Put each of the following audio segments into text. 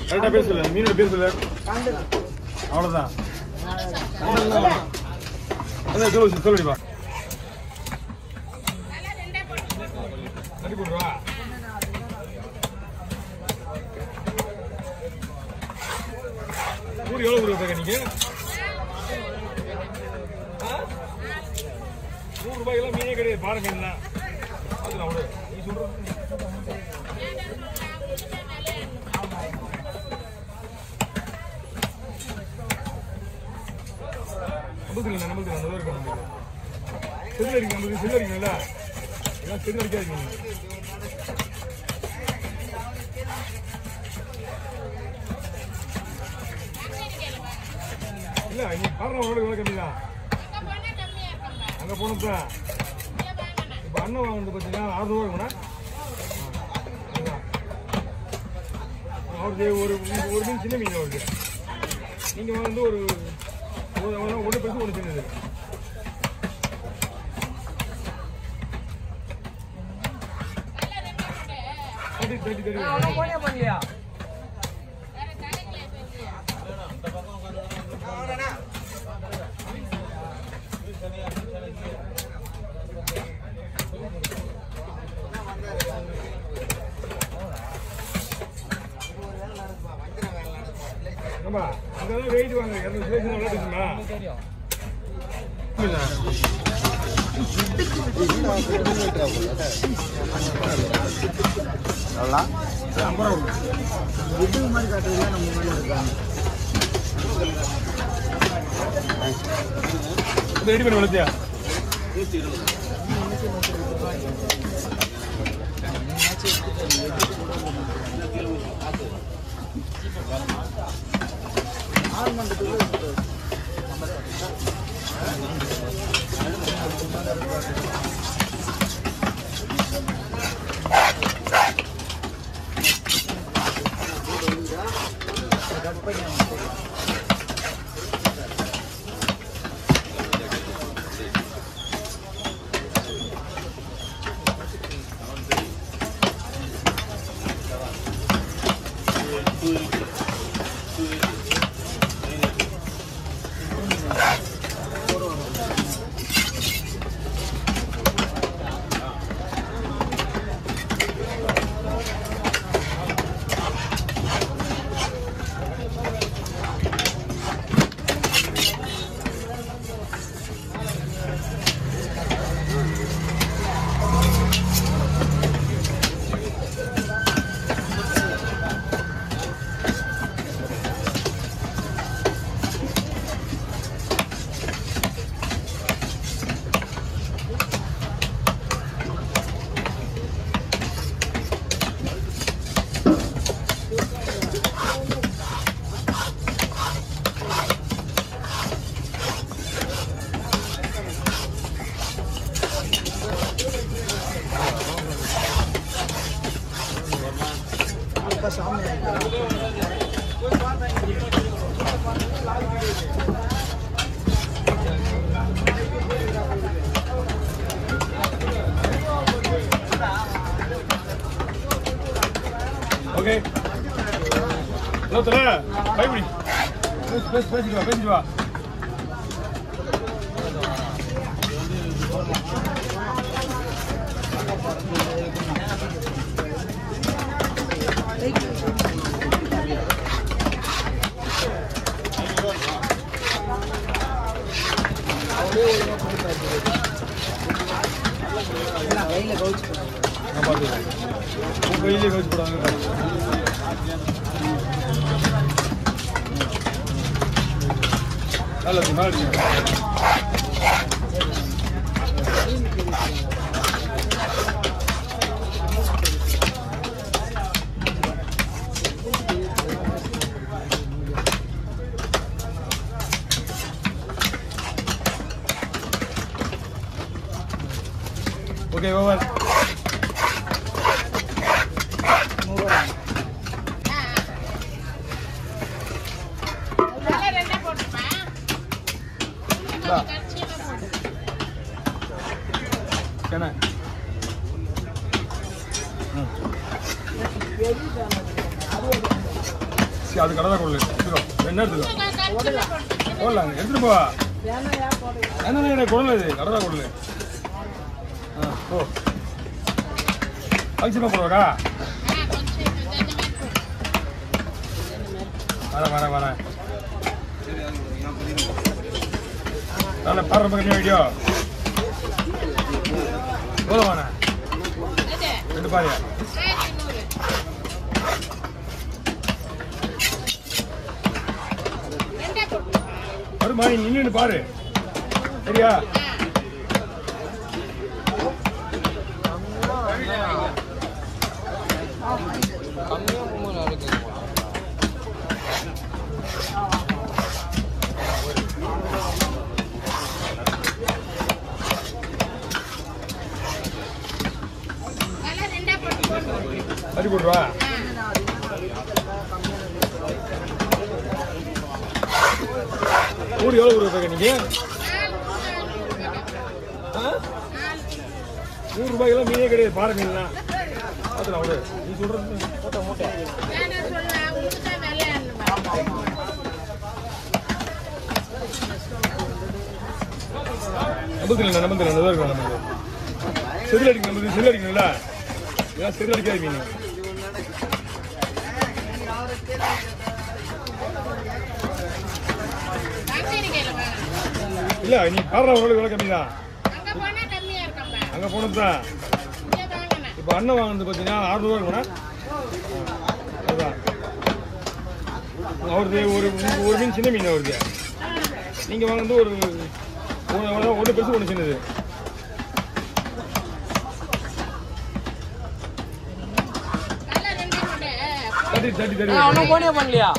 கரெக்டா பேர் சொல்லு, மீனோட பேர் சொல்லு. அவ்வளவுதான். சொல்லுடிப்பா. ஊர் எவ்வளவு ரூபாய் நீங்க? 100 ரூபாய்க்கெல்லாம் மீனே கிடையாது. பாறை மீன் தான். அது நான் நீ சொல்றது நமக்கு அந்த இருக்கும். செல்லு அடிக்க நமக்கு செல்லு அடிக்கணும்ல, எல்லாம் செல்லு அடிக்காதீங்க. இல்ல நீ பாடுற விலை கம்மி தான். அங்க போனப்ப இப்ப அண்ணன் வாங்கினது பார்த்தீங்கன்னா 6 ரூபா இருக்கும்னா அவருக்கு ஒரு மீன் சின்ன மீன் அவருக்கு. நீங்க வந்து ஒரு ஒன்று பெருசு ஒன்று சின்னது. அங்கதான் வெயிட் வாங்க 200 விளையாட்டுமா ரெடி பண்ணி வளர்த்தியா? ஓகே ஹலோ தல பைபடி பேசிட்டு வா Okay, over. Kena. அது கடை தான் கொள்ளு எடுத்துக்கோ என்ன எடுத்துக்கோ போடலாங்க எடுத்துட்டு போவா என்ன கொள்ளு இது கடை தான் கொள்ளு ஓ அரிசிமா போடுவாக்கா வரேன் நல்ல பாடுற பக்கத்தையும் வீடியோ போதுவாண்ணே ரெண்டு பாரு வருமா நீ நின்று பாரு சரியா சரி போடுவா ஊர் எவ்வளோ கொடுப்பீங்க நீங்க 100 ரூபாய்க்கெல்லாம் மீனே கிடையாது பாறை மீன்லாம் பார்த்துலாம் அவ்வளோ நீ சொல்றது மூட்டை மூட்டை நம்பத்தில் நல்லதாக இருக்கும் நமக்கு செதில் அடிக்கணும் நமக்கு செதில் அடிக்கணும்ல இதெல்லாம் செதில் அடிக்காத மீன் இல்ல நீ பாடுற விலை கம்மி தான் அங்க போனதுதான் இப்ப அண்ணன் வாங்கினது பாத்தீங்கன்னா 600 ரூபாய் அதுதான் அவருது ஒரு மீன் சின்ன மீன் அவருது நீங்க வாங்கினது ஒன்று பெருசு ஒன்று சின்னது போனே பண்ணலையா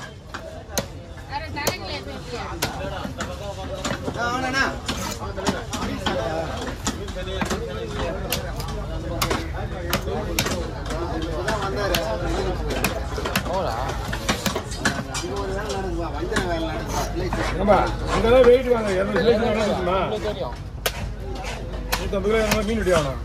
வெயிட் வாங்க 200 150 மீன் வெட்டி ஆகணும்